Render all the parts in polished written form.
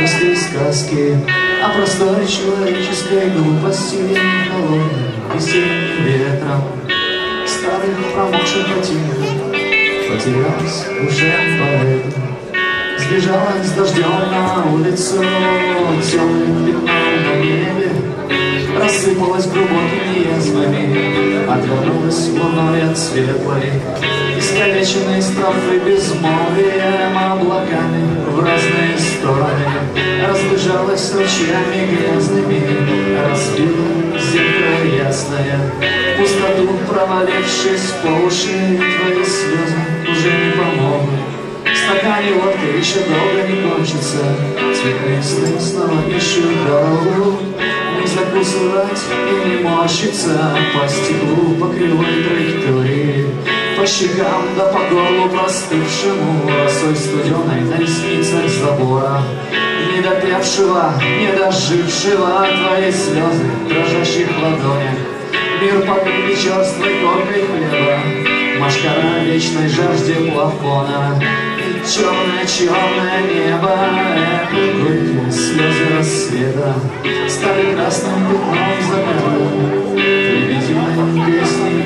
мысли и сказки о простой человеческой глупости, холодным весенним ветром старых промокших ботинок потерялась в душе поэта. Сбежала с дождем на улицу, темным пятном на небе, рассыпалась глубокими язвами, отвернулась луной от светлой, искалеченной строфы безмолвием, облаками в разные стороны, разбежалась ручьями грязными, разбила зеркало ясное, в пустоту провалившись по уши, твои слезы уже не помогут. В стакане водка еще долго не кончится, цветные сны снова ищут дорогу. Не закусывать и не морщиться по стеклу, по кривой траектории, по щекам да по горлу простывшему, росой студеной на ресницах забора, недопевшего, недожившего твои слезы в дрожащих ладонях. Мир покрыли черствой коркой хлеба, машкара вечной жажде плафона. Черное-черное небо, эхо горькие слезы рассвета стали красным пятном заката, приведенной песней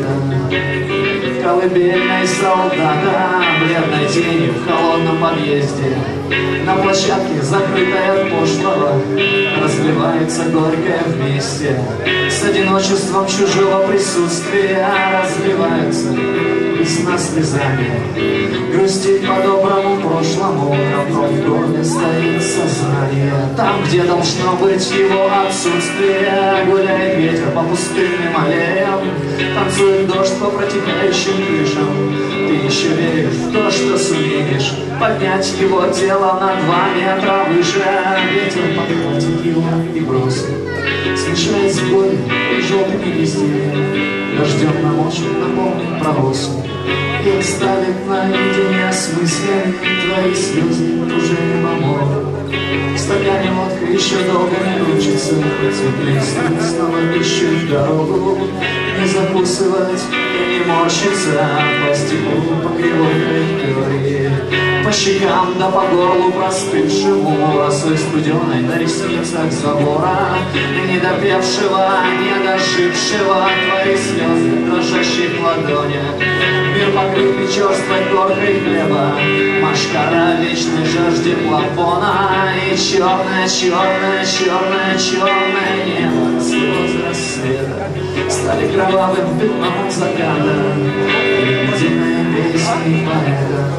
поэта. Колыбельной солдата, бледной тенью в холодном подъезде, на площадке, закрытой от пошлого, разливается горькое вместе с одиночеством чужого присутствия, разливается весна слезами. Грустить по-доброму прошлому, равно в горле стоит сознание. Там, где должно быть его отсутствие, гуляет ветер по пустынным аллеям, танцует дождь по протекающим крышам. Ты еще веришь в то, что сумеешь поднять его тело на 2 метра выше. Ветер подхватит его и бросит, смешает с горем и желтыми листьями, дождем намочит, наполнит провозу и оставит наедине с мыслями. Твои слезы уже не помогут. В стакане водка еще долго не кончится, цветные сны снова ищут дорогу. Не закусывать и не морщиться по стеклу, по кривой траектории, по щекам да по горлу простывшему, росой студеной на ресницах забора, недопевшего, недожившего твои слезы в дрожащих ладонях. Мир покрытый черствой коркой хлеба, машкара вечной жажде плафона, и черное, черное, черное, черное небо, слезы рассвета стали кровавым пятном заката, приведенной песней поэта.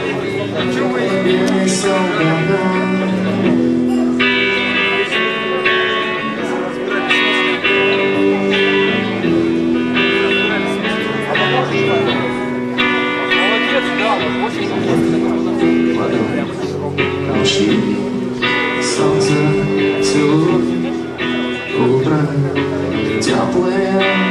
Колыбельной солдата. Ночи, солнце целует утро, теплые